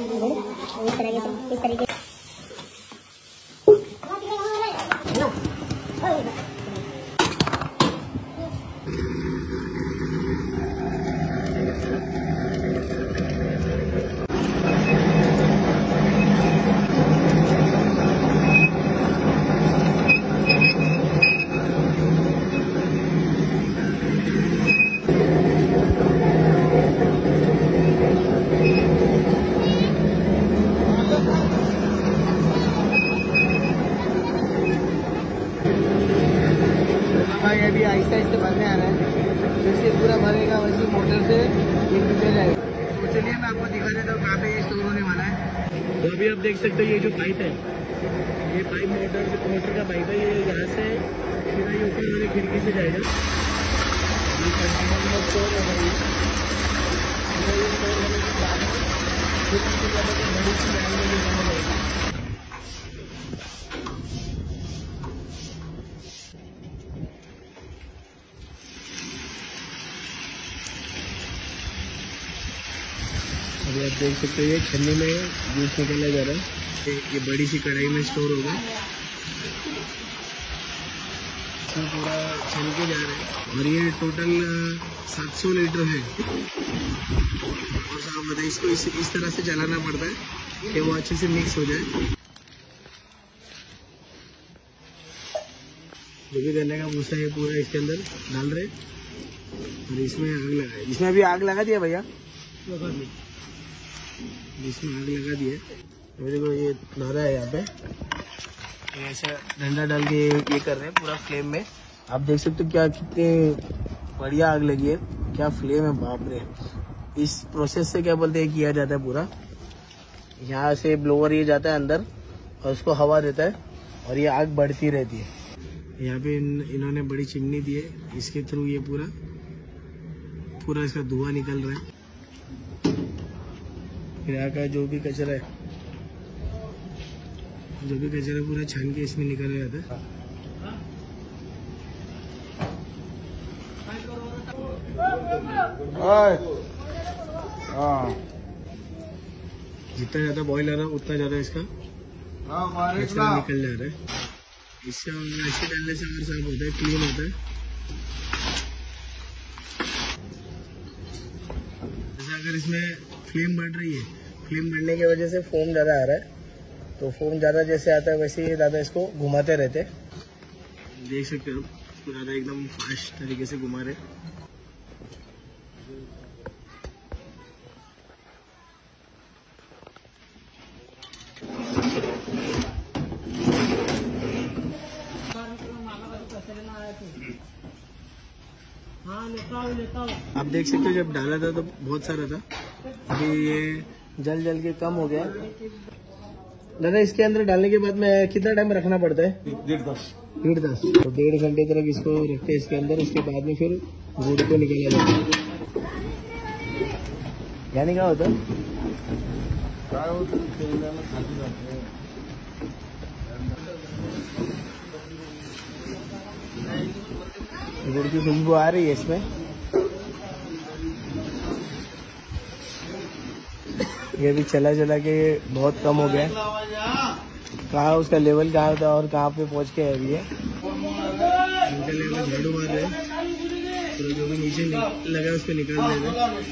इस तरीके ये भी आहिस्ता आहिस्ता भरने आ रहा है। जैसे पूरा भरेगा वैसे मोटर से ये नीचे जाएगा। तो चलिए मैं आपको दिखा देता हूँ कहाँ पे ये स्टोर होने वाला है। तो अभी आप देख सकते हो ये जो पाइप है, ये पाइप मोटर का पाइप है। ये यहाँ से सीधा ये ऊपर वाली खिड़की से जाएगा। ये कंटेनर स्टोर होगा। ये स्टोर होने के बाद बड़ी सी लाइन में निकालना पड़ेगा। अभी आप देख सकते हो ये छन्नी में जूस निकाला जा रहा है। ये बड़ी सी कढ़ाई में स्टोर होगा। इसमें पूरा छन के जा रहा है और ये टोटल 700 लीटर है। और साहब बताइए इसको इस तरह से चलाना पड़ता है कि वो अच्छे से मिक्स हो जाए। जो भी गन्ने का भूसा है पूरा इसके अंदर डाल रहे और इसमें आग लगा। इसमें अभी आग लगा दिया भैया, इसमें आग लगा दिया। देखो ये नारा है यहाँ पे, ऐसा डंडा डाल के ये कर रहे हैं पूरा फ्लेम में। आप देख सकते हो क्या कितनी बढ़िया आग लगी है, क्या फ्लेम है, बाप रे। इस प्रोसेस से क्या बोलते हैं किया जाता है पूरा। यहाँ से ब्लोअर ये जाता है अंदर और उसको हवा देता है और ये आग बढ़ती रहती है। यहाँ पे इन्होंने बड़ी चिमनी दी है, इसके थ्रू ये पूरा इसका धुआं निकल रहा है। फिर यहाँ का जो भी कचरा है पूरा छान के इसमें निकल जाता है। जितना ज्यादा बॉईल आ रहा है उतना ज्यादा इसका कचरा निकल जा रहा है। इससे ऐसे डालने से और साफ होता है, क्लीन होता है। जैसे अगर इसमें फ्लेम बढ़ रही है, फ्लेम बढ़ने की वजह से फोम ज़्यादा आ रहा है, तो फोम ज़्यादा जैसे आता है वैसे ही ज़्यादा इसको घुमाते रहते हैं। देख सकते हो इसको ज़्यादा एकदम फास्ट तरीके से घुमा रहे। आप देख सकते हो जब डाला था तो बहुत सारा था, अभी ये जल के कम हो गया। दादा इसके अंदर डालने के बाद में कितना टाइम रखना पड़ता है? 1.5 तो 1.5 घंटे तक इसको रखते हैं इसके अंदर। उसके बाद में फिर गुड़ को निकाला जाता है। यानी क्या होता है? गुड़ की खुशबू आ रही है इसमें। ये भी चला के बहुत कम हो गया। कहाँ उसका लेवल कहाँ था और कहाँ पे पहुँच के अभी है। इनका लेवल झाड़ू मार रहे हैं, तो जो भी नीचे लगा है उसको निकाल दे रहे हैं।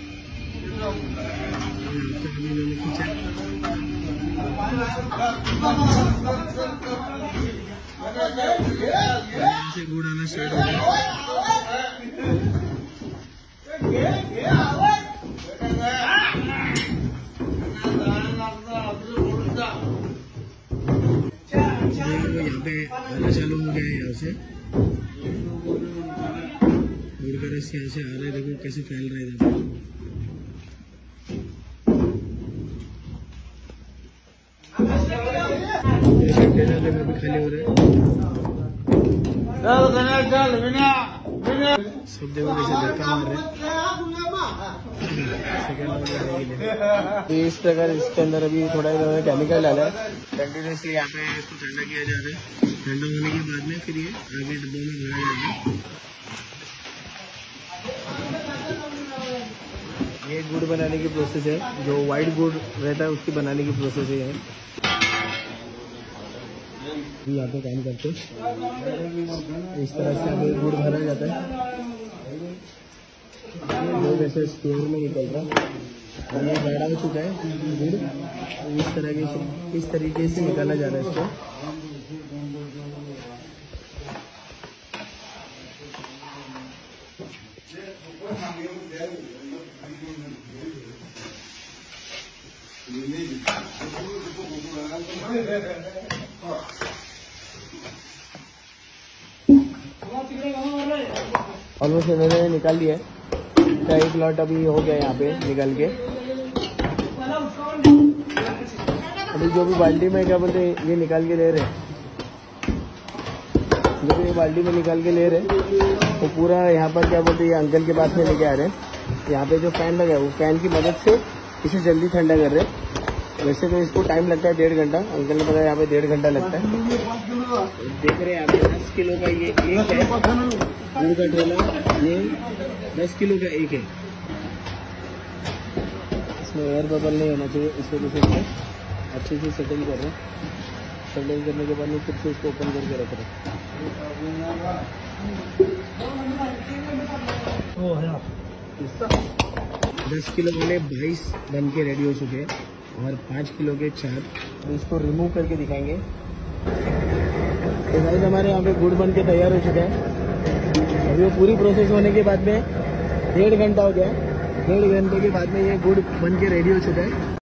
से गुड़ आना स्टार्ट हो गया। यहाँ पे आना चालू हो गया है। यहाँ से गुड़ का रस यहाँ से आ रहा है, देखो कैसे फैल रहा है। देखो अभी खाली हो रहा है। सब देखो कैसे धक्का मार रहे हैं। इस प्रकार इसके अंदर अभी थोड़ा इन्होंने केमिकल डाला है। कंटिन्यूसली यहाँ पे इसको ठंडा किया जा रहा है। ठंडा होने के बाद में फिर ये आगे डब्बों में भरा जाएगा। ये गुड़ बनाने की प्रोसेस है, जो वाइट गुड़ रहता है उसकी बनाने की प्रोसेस है। यहाँ पे काम करते इस तरह से हमें गुड़ भरा जाता है, वो वैसे स्टोर में निकल रहा है और ये गाढ़ा हो चुका है गुड़। इस तरीके से निकाला जा रहा है इसको। ऑलमोस्ट मैंने निकाल लिया है, तो एक लॉट अभी हो गया यहाँ पे निकल के। अभी जो भी बाल्टी में क्या बोलते हैं ये निकाल के ले रहे, जो भी ये बाल्टी में निकाल के ले रहे तो पूरा यहाँ पर क्या बोलते हैं ये अंकल के पास में लेके आ रहे हैं। यहाँ पे जो फैन लगा है वो फैन की मदद से इसे जल्दी ठंडा कर रहे हैं। वैसे तो इसको टाइम लगता है 1.5 घंटा, अंकल ने बताया यहाँ पे 1.5 घंटा लगता है। देख रहे हैं यहाँ पे 10 किलो का ये एक है गुड़ का ठेला, ये 10 किलो का एक है। इसमें एयर बबल नहीं होना चाहिए, इस वजह से अच्छे से सेटल कर रहे हैं। सेटल करने के बाद में फिर से इसको ओपन करके रख रहे हैं। 10 किलो वाले 22 बन के रेडी हो चुके हैं और 5 किलो के 4। तो इसको रिमूव करके दिखाएंगे। तो गाइस हमारे यहाँ पे गुड़ बन के तैयार हो चुका है। अभी वो पूरी प्रोसेस होने के बाद में 1.5 घंटा हो गया। 1.5 घंटे के बाद में ये गुड़ बन के रेडी हो चुका है।